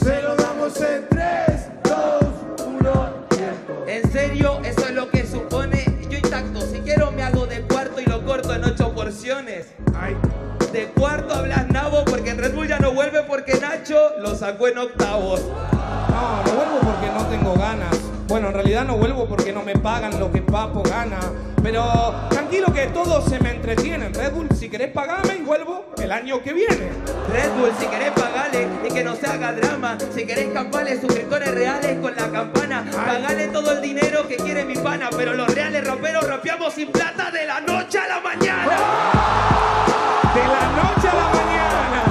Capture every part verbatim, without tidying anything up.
Se lo damos en tres, dos, uno, tiempo. En serio, eso es lo que supone. Yo intacto, si quiero me hago de cuarto y lo corto en ocho porciones. Ay. De cuarto hablas nabo porque en Red Bull ya no vuelve porque Nacho lo sacó en octavos. No, no vuelvo porque no tengo ganas. Bueno, en realidad no vuelvo porque no me pagan lo que Papo gana. Pero tranquilo que todos se me entretienen. Red Bull, si querés pagarme y vuelvo el año que viene. Red Bull, si querés pagale y que no se haga drama. Si querés campales, suscriptores reales con la campana. Pagale todo el dinero que quiere mi pana. Pero los reales raperos rapeamos sin plata de la noche a la mañana. De la noche a la mañana.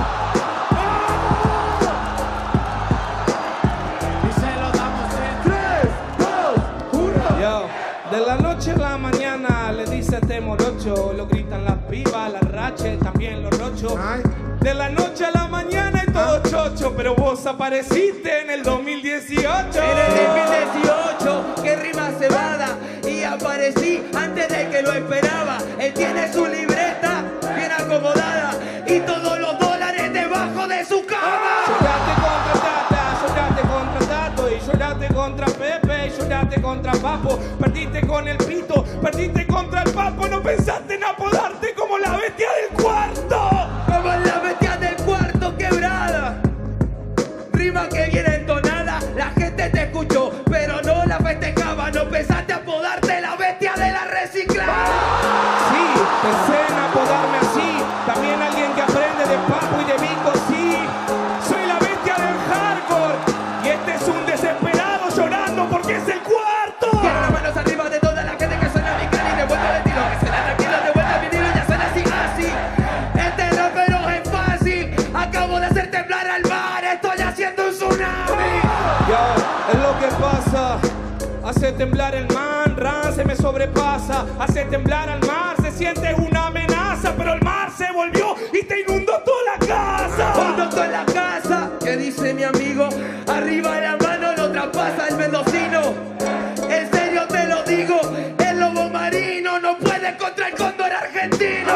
Y se lo damos en tres, dos, uno. Yo, de la noche a la mañana le dice este morocho. Lo gritan las pibas, las raches, también los rochos. Ay. De la noche a la mañana y todo chocho. Pero vos apareciste en el dos mil dieciocho. En el dos mil dieciocho, qué rima cebada. Y aparecí antes de que lo esperaba. Él tiene su libreta bien acomodada y todos los dólares debajo de su cama. Lloraste contra Tata, lloraste contra Tato y lloraste contra Pepe y lloraste contra Papo. Perdiste con el pito, perdiste contra el Papo. No pensaste en apodarte como la bestia del cuarto. Como la bestia del cuarto quebrada. Rima que viene entonada, la gente te escuchó, pero no la festejaba. No pensaste apodarte la bestia de la reciclada. Sí, pensé en apodarme así. También alguien que aprende de Papo y de Vico, sí. Soy la bestia del hardcore y este es un desesperado llorando porque es el cuarto. Quiero las manos arriba de toda la gente que suena mi cara y de vuelta de tiro. Que suena tranquilo, de vuelta mi tiro, ya suena así, así. Este rapero es fácil. Acabo de hacer temblar al mar, estoy haciendo un tsunami. Yo, es lo que pasa. Hace temblar el man, ran se me sobrepasa. Hace temblar al mar, se siente una amenaza. Pero el mar se volvió y te inundó toda la casa. Cuando estoy en la casa, ¿qué dice mi amigo? Arriba la mano lo traspasa el mendocino. En serio te lo digo, el lobo marino no puede contra el cóndor argentino.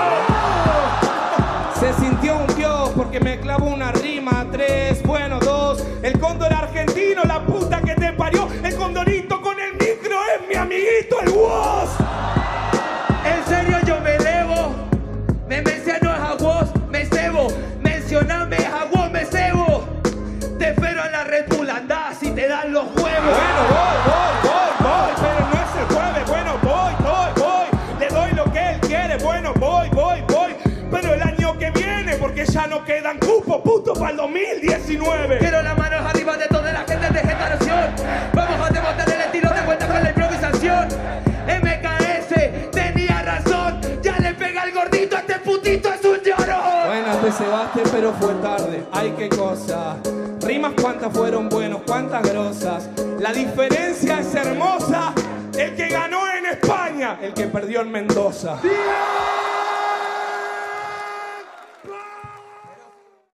Se sintió un dios porque me clavó una rima. Tres, bueno, dos. El cóndor argentino, la puta que te parió. El condorito con el micro es mi amiguito, el Woz. En serio yo me elevo. Me menciono a vos, me cebo. Mencioname a vos, me cebo. Te espero en la Red Bull, andá si te dan los huevos. Bueno, voy, voy, voy, voy. Pero no es el jueves. Bueno, voy, voy, voy. Le doy lo que él quiere. Bueno, voy, voy, voy. Pero el año que viene, porque ya no quedan cupos, puto, para el dos mil diecinueve. Quiero las manos arriba de toda la gente de generación. Vamos a demostrar el estilo de vuelta con la improvisación. M K S tenía razón. Ya le pega el gordito, este putito es un llorón. Bueno, te cebaste, pero fue tarde. Ay, qué cosa. Rimas cuántas fueron buenos, cuántas grosas. La diferencia es hermosa. El que ganó en España, el que perdió en Mendoza. ¡Dios!